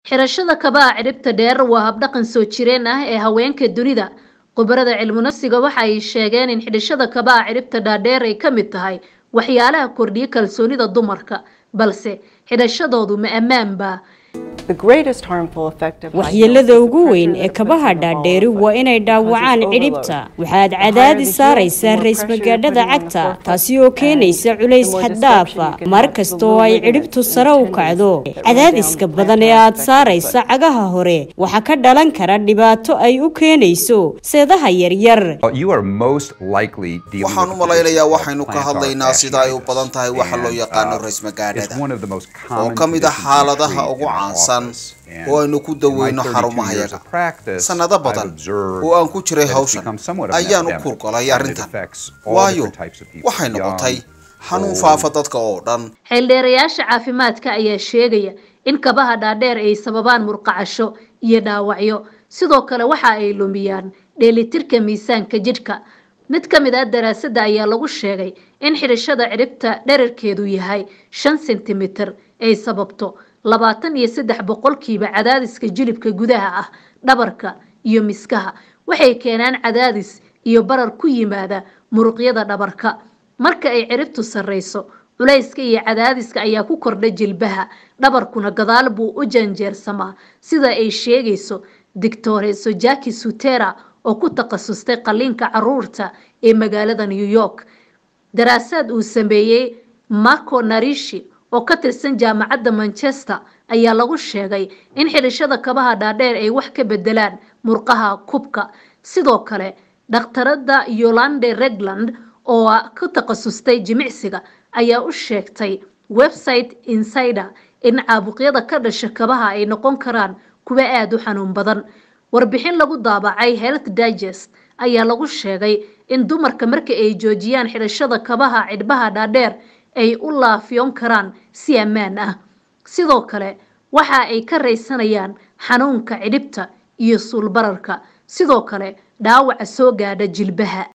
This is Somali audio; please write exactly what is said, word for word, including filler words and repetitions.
xirashada kabaha ciribta dheer waa hab dhaqan soo jireen ah ee haweenka dunida. Khubarada cilmi nafsiga waxa ay sheegeen in xidhashada kabaha ciribta dhaadheer ay ka mid tahay waxyaalaha kordhiya kalsoonida dumarka, balse xidhashadoodu ma ammaan baa. waxyeelada ugu weyn ee kabaha dhaadheeri waa inay dhaawacaan cidhibta. waxaad cadaadis saaraysaa raysmagaadhada cagta, taasi oo keenaysa culays xad dhaaf ah mar kasta oo ay cidhibtu sare u kacdo. cadaadiska badan ee aad saaraysa cagaha hore waxa ka dhalan kara dhibaato ay u keenayso seedaha yaryar. waxaan u malaynayaa waxaynu ka hadlaynaa sida ay u badan tahay waxa loo yaqaano raysmagaadhada oo ka mid ah xaaladaha ugu caansan oo aynu ku daweyno xarumahayaga. sanado badan oo aan ku jiray hawshan ayaan u kurgalay arrintan, waayo waxay noqotay xanuun faafa dadka oo dhan. xeeldheerayaasha caafimaadka ayaa sheegaya in kabaha dhaadheer ay sababaan murqacasho iyo dhaawacyo, sidoo kale waxa ay lumiyaan dheelitirka miisaanka jidhka. mid ka mid ah daraasadda ayaa lagu sheegay in xidhashada ciribta dhererkeedu yahay shan sentimitir ay sababto labaatan iyo saddex boqolkiiba cadaadiska jilibka gudaha ah, dhabarka iyo miskaha. waxay keenaan cadaadis iyo barar ku yimaada muruqyada dhabarka. marka ay ciribtu sarreyso, culayska iyo cadaadiska ayaa ku kordha jilbaha, dhabarkuna gadaal buu u janjeersamaa, sida ay sheegayso Doctor Jackie Sutera oo ku takhasustay qalliinka caruurta ee magaalada New York. daraasad uu sameeyay Marco Narishi oo ka tirsan jaamacadda Manchester ayaa lagu sheegay in xidhashada kabaha dhaadheer ay wax ka bedelaan murqaha kubka. sidoo kale dhakhtarada Yolande Regland oo ku takhasustay jimicsiga ayaa u sheegtay website Insider in caabuqyada ka dhasha kabaha ay noqon karaan kuwa aad u xanuun badan. warbixin lagu daabacay Health Digest ayaa lagu sheegay in dumarka marka ay joojiyaan xidhashada kabaha cidhbaha dhaadheer ay u laafiyoon karaan si ammaan ah. sidoo kale waxa ay ka raysanayaan xanuunka cidhibta iyo suul bararka, sidoo kale dhaawaca soo gaadha jilbaha.